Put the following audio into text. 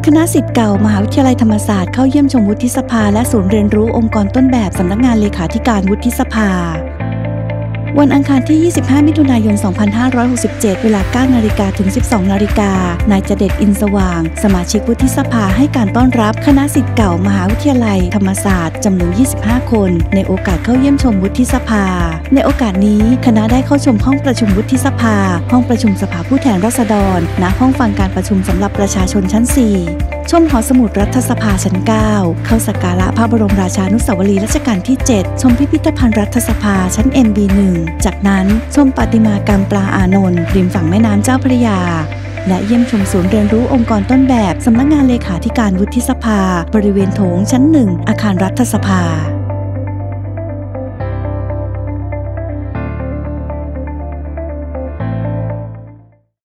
คณะศิษย์เก่ามหาวิทยาลัยธรรมศาสตร์เข้าเยี่ยมชมวุฒิสภาและศูนย์เรียนรู้องค์กรต้นแบบสำนักงานเลขาธิการวุฒิสภาวันอังคารที่ 25 มิถุนายน 2567 เวลา 9 นาฬิกาถึง 12 นาฬิกานายจเดช อินสว่างสมาชิกวุฒิสภาให้การต้อนรับคณะศิษย์เก่ามหาวิทยาลัยธรรมศาสตร์จำนวน 25 คนในโอกาสเข้าเยี่ยมชมวุฒิสภาในโอกาสนี้คณะได้เข้าชมห้องประชุมวุฒิสภาห้องประชุมสภาผู้แทนราษฎรณห้องฟังการประชุมสำหรับประชาชนชั้น 4 ชมหอสมุดรัฐสภาชั้น 9 เข้าสักการะพระบรมราชานุสาวรีย์รัชกาลที่ 7 ชมพิพิธภัณฑ์รัฐสภาชั้น MB1 จากนั้นชมประติมากรรมปลาอานนท์ริมฝั่งแม่น้ำเจ้าพระยาและเยี่ยมชมศูนย์เรียนรู้องค์กรต้นแบบสำนักงานเลขาธิการวุฒิสภาบริเวณโถงชั้น 1 อาคารรัฐสภา